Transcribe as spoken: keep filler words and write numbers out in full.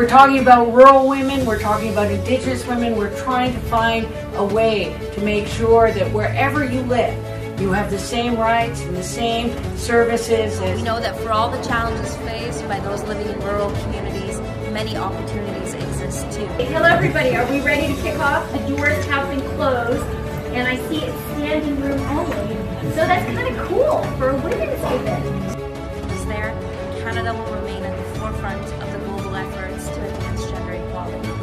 we're talking about rural women, we're talking about Indigenous women, we're trying to find a way to make sure that wherever you live, you have the same rights and the same services. As we know that for all the challenges faced by those living in rural communities, many opportunities exist too. Hello everybody, are we ready to kick off? The doors have been closed and I see it's standing room only. So that's kind of cool for a women's event. Is there, Canada will remain at the forefront of the global efforts to advance gender equality.